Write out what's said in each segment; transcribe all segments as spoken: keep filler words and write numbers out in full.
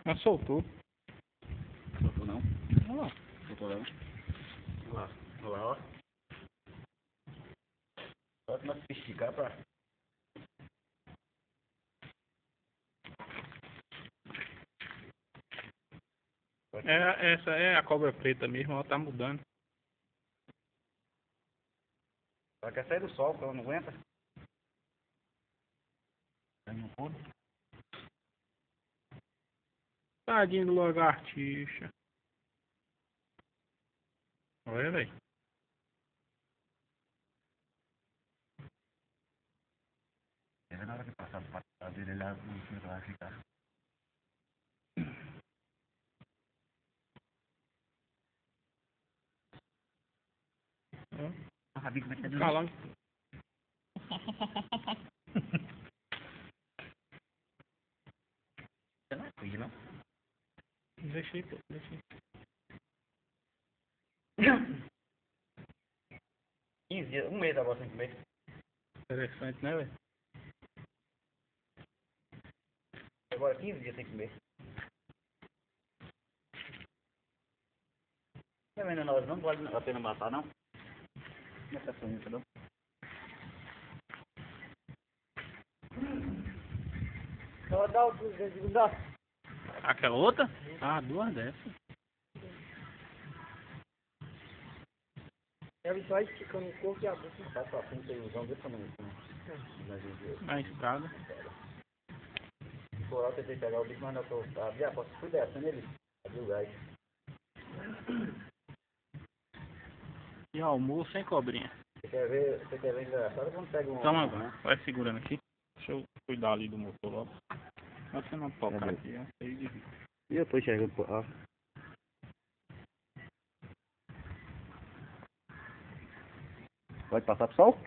Mas soltou. Soltou não? Olha lá. Soltou não? Olha lá. Olha lá, ó. Só que nós esticar pra... É, essa é a cobra preta mesmo, ela tá mudando. Ela quer sair do sol, porque ela não aguenta. Aí não pode. Tadinho do lagartixa. Olha, velho. É na hora que passar do patrão dele, ele não vai ficar. A Rabi como é que tá Calão. Você não é cuide, não? Deixei, pô, deixei. quinze dias, um mês agora sem comer. Interessante, né, velho? Agora quinze dias sem comer. Também não, nós não vale a pena matar, não? Não é caçonha, não? Só dá o duzentos, dá. Aquela outra? Ah, duas dessas. Ela só esticando o corpo e a boca. Tá pra frente aí, vamos ver também. Na estrada. Por alto eu tentei pegar o bicho, mas não tô. Abri a porta, fui descendo ele. Abriu o gás. E almoço sem cobrinha. Você quer ver, você quer ver engraçado quando pega um... Toma, né? Vai segurando aqui. Deixa eu cuidar ali do motor logo. Mas você não tocar aqui, é feio de vida. E eu tô enxergando por lá. Pode passar pro sol?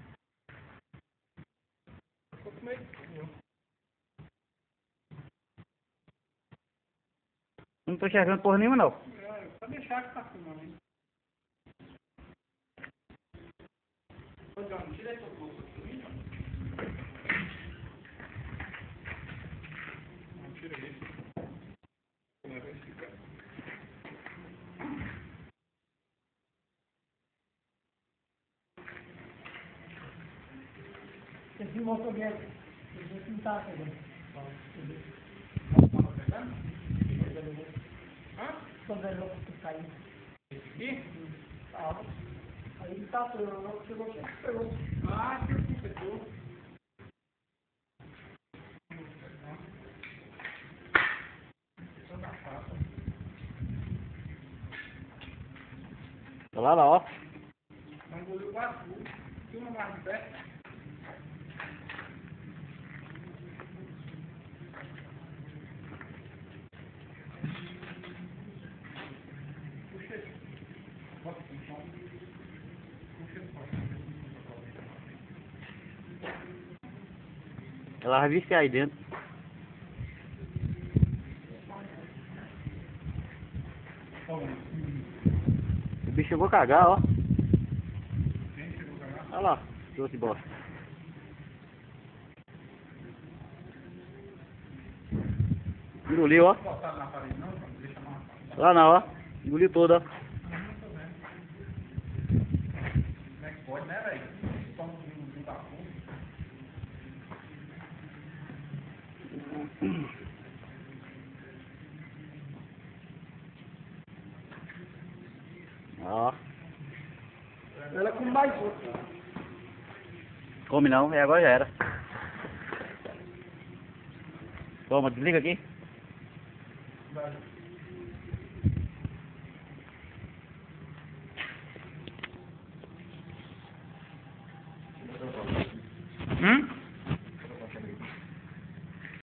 Não tô enxergando porra nenhuma, não. Pode deixar que tá filmando aí. Tira essa bolsa pra mim, ó. Não, tira isso. Não vai ficar. Esse motor dele, esse não tá pegando. Tava pegando? Hã? Quando é louco que caiu. Aqui? Tá. Aí ele tá pegando, chegou aqui, pegou. Ah, que aqui, pegou. Olha lá, lá, ó. Mas engoliu quase tudo. Filma mais de perto. Puxa aí. Bota aqui no chão. Puxa no chão. Ela vai viciar aí dentro. O bicho chegou a cagar, ó. Quem chegou a cagar? Olha lá, trouxe bosta. Engoliu, ó. Não botar na parede não, deixa mais. Lá não, ó. Engoliu todo, ó. Como é que pode, né, velho? Toma um bafo. Ó. Ela com mais outro. Come não, é agora já era. Toma, desliga aqui. Vai.